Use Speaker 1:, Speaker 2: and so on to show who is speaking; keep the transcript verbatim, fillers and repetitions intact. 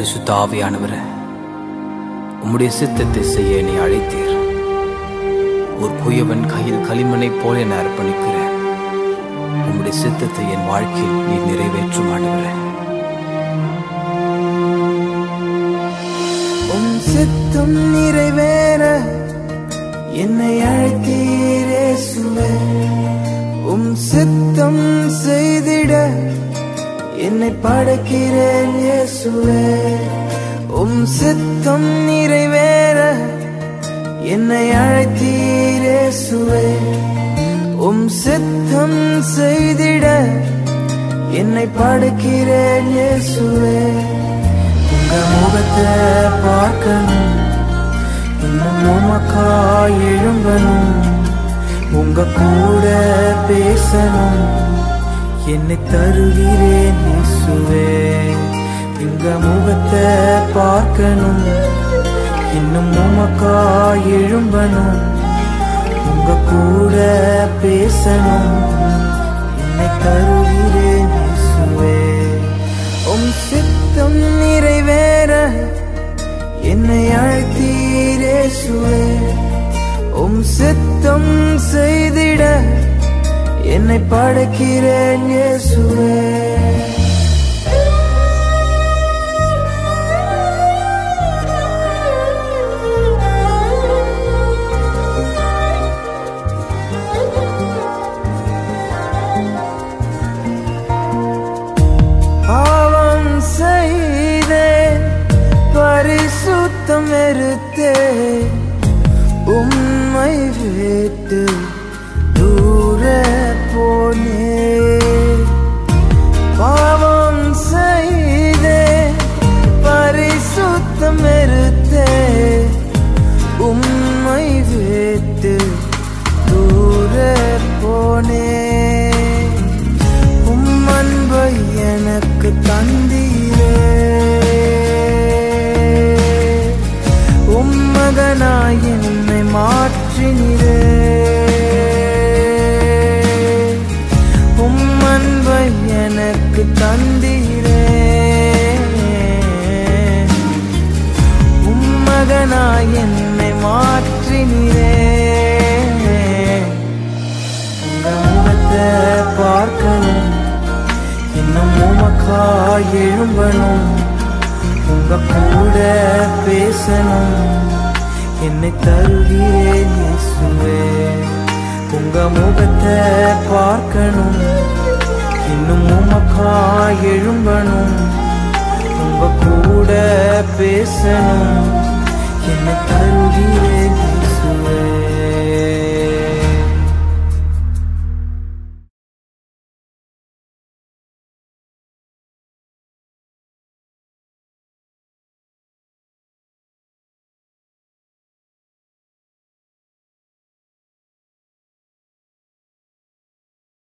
Speaker 1: பரிசுத்த ஆவியானவரே, உம்முடைய சித்தத்தை செய்ய என்னை அழைத்தீர். ஒரு குயவன் கையில் களிமண்ணை போல என அர்ப்பணிக்கிறேன். உம்முடைய சித்தத்தை என் வாழ்க்கையில் நீ நிறைவேற்றும் ஆண்டவரே.
Speaker 2: உம் சித்தம் நிறைவேற என்னை அழைத்தீர் இயேசுவே. உம் சித்தம் செய்திட என்னை படைக்கிறேன் இயேசுவே. உம் சித்தம் நிறைவேற என்னை அழைத்தீர் இயேசுவே. உம் சித்தம் செய்திட என்னை படைக்கிறேன் இயேசுவே. உங்க முகத்தை பார்க்கணும், இன்னும் உமக்காய் எழும்பணும், உங்க கூட பேசணும், என்னை தருகிறேன் இயேசுவே. உங்க முகத்தை பார்க்கணும், இன்னும் உமக்காய் எழும்பணும், உங்க கூட பேசணும், என்னை தருகிறேன் இயேசுவே. உம் சித்தம் நிறைவேற என்னை அழைத்தீர் இயேசுவே. உம் சித்தம் செய்திட என்னை படைக்கிறேன் இயேசுவே. பாவம் செய்தேன், பரிசுத்தம் வெறுத்தேன், உம்மை விட்டு தூர போனேன். பாவம் செய்தேன், பரிசுத்தம் வெறுத்தேன், உம்மை விட்டு தூர போனேன். உம் அன்பை எனக்கு தந்தீரே, உம் மகனாய் என்னை மாற்றினீரே. உம் அன்பை எனக்கு தந்தீரே, உம் மகனாய் என்னை மாற்றினீரே. உங்க முகத்தை பார்க்கணும், இன்னும் உமக்காய் எழும்பணும், உங்க கூட பேசணும், என்னை தருகிறேன் இயேசுவே. உங்க முகத்தை பார்க்கணும், இன்னும் உமக்காய் எழும்பணும், உங்க கூட பேசணும், என்னை